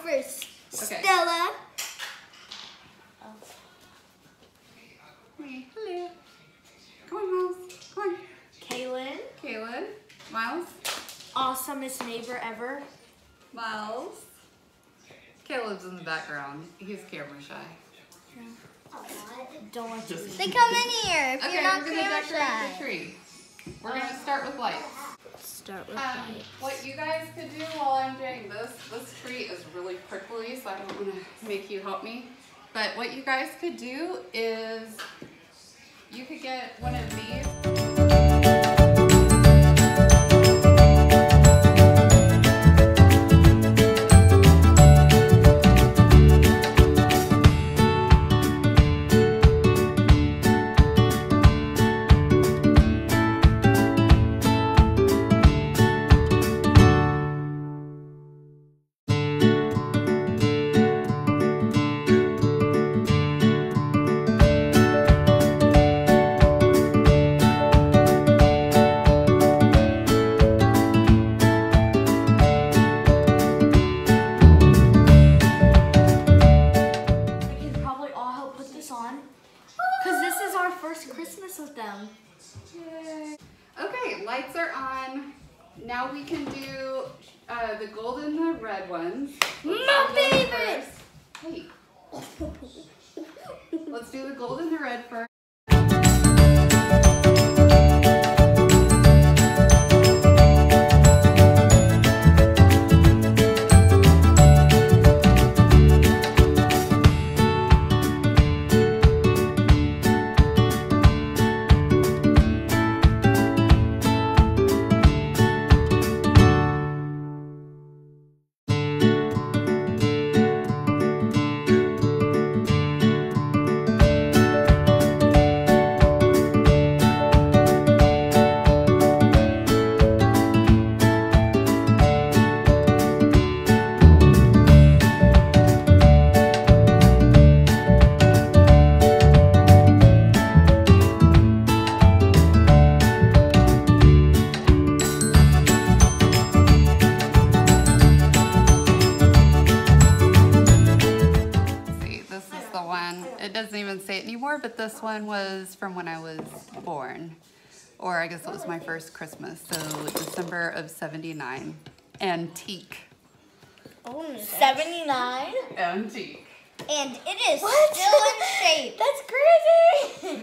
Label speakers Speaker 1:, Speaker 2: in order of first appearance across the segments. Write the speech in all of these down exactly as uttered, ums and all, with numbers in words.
Speaker 1: first.
Speaker 2: Okay.
Speaker 1: Stella.
Speaker 2: Hey, hello. Come on, Miles. Come on.
Speaker 1: Kaylin.
Speaker 2: Kaylin. Miles.
Speaker 1: Awesomest neighbor ever.
Speaker 2: Miles. Caleb's in the background. He's camera shy.
Speaker 1: Don't want to.
Speaker 3: Then come in here if
Speaker 2: Okay,
Speaker 3: you're not
Speaker 2: we're gonna
Speaker 3: camera
Speaker 2: decorate
Speaker 3: shy.
Speaker 2: the tree. We're gonna start with lights.
Speaker 1: Start with
Speaker 2: Um,
Speaker 1: light.
Speaker 2: what you guys could do while I'm doing this, this tree is really prickly, so I don't want to make you help me. But what you guys could do is you could get one of these.
Speaker 1: Christmas with them.
Speaker 2: Yay. Okay, lights are on. Now we can do uh, the gold and the red ones.
Speaker 3: My favorite!
Speaker 2: Hey. Let's do the gold and the red first. It doesn't even say it anymore, but this one was from when I was born. Or I guess it was my first Christmas, so December of seventy-nine. Antique.
Speaker 3: Oh, seventy-nine?
Speaker 2: Antique.
Speaker 3: And it is
Speaker 1: What?
Speaker 3: still in shape.
Speaker 1: That's crazy!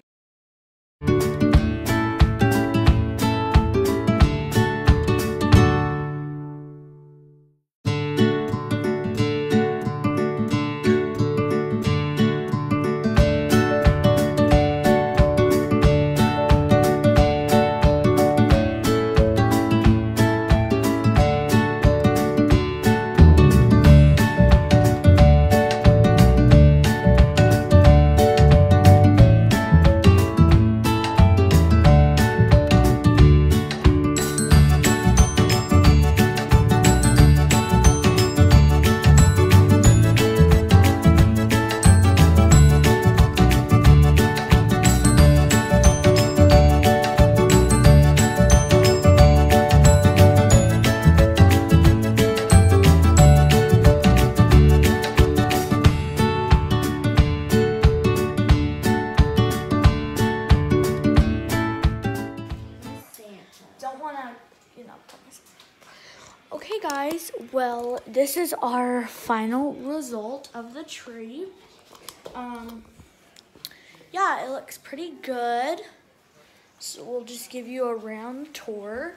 Speaker 1: Okay guys, well, this is our final result of the tree. Um, yeah, it looks pretty good. So we'll just give you a round tour.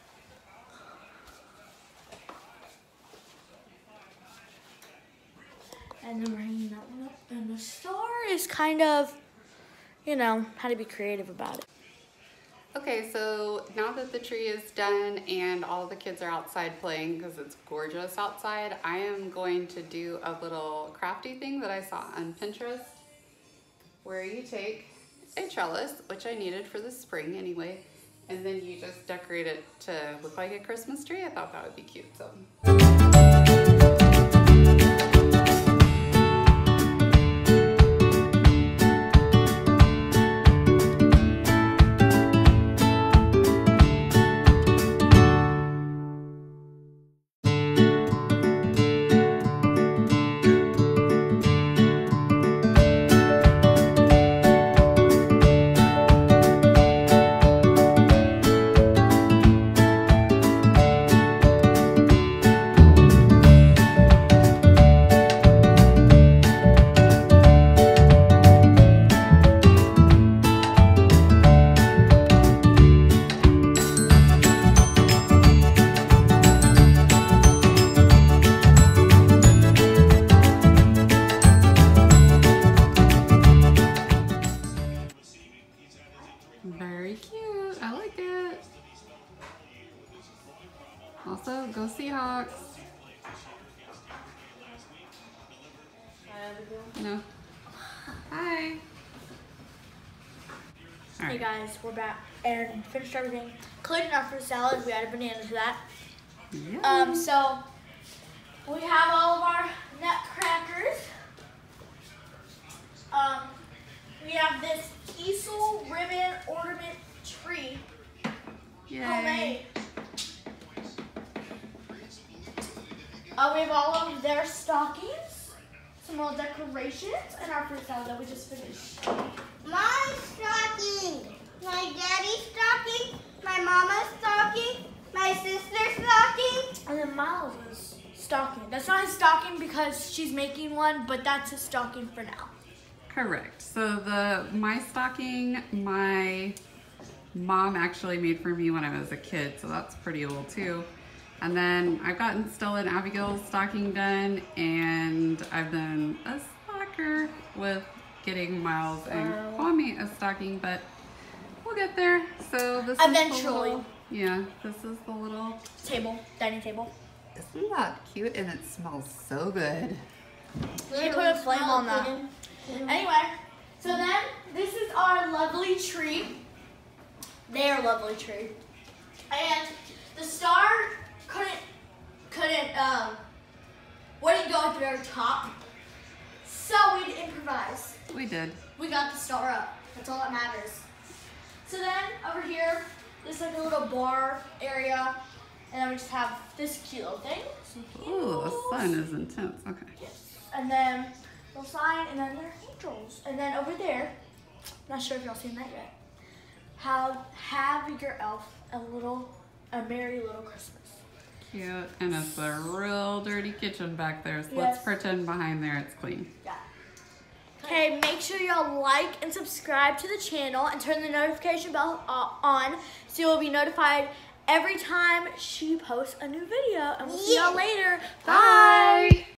Speaker 1: And then we're hanging that one up. And the star is kind of, you know, how to be creative about it.
Speaker 2: Okay, so now that the tree is done and all the kids are outside playing because it's gorgeous outside, I am going to do a little crafty thing that I saw on Pinterest where you take a trellis, which I needed for the spring anyway, and then you just decorate it to look like a Christmas tree. I thought that would be cute, so. No. Hi. All
Speaker 1: Hey
Speaker 2: right.
Speaker 1: guys, we're back and finished everything, including our fruit salad. We added banana to that.
Speaker 2: Yeah.
Speaker 1: Um, so we have all of our nutcrackers. Um, we have this easel ribbon ornament tree,
Speaker 2: Yay.
Speaker 1: homemade. Uh, we have all of their stockings, some little decorations, and our fruit salad that we just finished.
Speaker 3: My stocking. My daddy's stocking. My mama's stocking. My sister's stocking.
Speaker 1: And then Miles' stocking. That's not his stocking because she's making one, but that's his stocking for now.
Speaker 2: Correct. So the my stocking, my mom actually made for me when I was a kid, so that's pretty old too. And then I've gotten Stella and Abigail's stocking done, and I've done a slacker with getting Miles and
Speaker 1: Wow.
Speaker 2: Kwame a stocking, but we'll get there. So this
Speaker 1: Eventually.
Speaker 2: is the little, yeah, this is the little.
Speaker 1: Table, dining table.
Speaker 2: Isn't that cute? And it smells so good.
Speaker 1: Let me put a flame on that. Anyway, so then this is our lovely tree. Their lovely tree. And the star couldn't, couldn't, um, wouldn't go at the very top. So we had to improvise.
Speaker 2: We did.
Speaker 1: We got the star up. That's all that matters. So then over here, there's like a little bar area. And then we just have this cute little thing. Some
Speaker 2: Ooh, the
Speaker 1: candles.
Speaker 2: sun is intense. Okay.
Speaker 1: Yes. And then little sign, and then there are angels. And then over there, not sure if y'all seen that yet. Have have your elf a little, a merry little Christmas.
Speaker 2: Cute. And it's a real dirty kitchen back there. So
Speaker 1: Yes.
Speaker 2: let's pretend behind there it's clean.
Speaker 1: Yeah. Okay, make sure y'all like and subscribe to the channel and turn the notification bell uh, on so you'll be notified every time she posts a new video. And we'll see y'all later. Bye.
Speaker 2: Bye.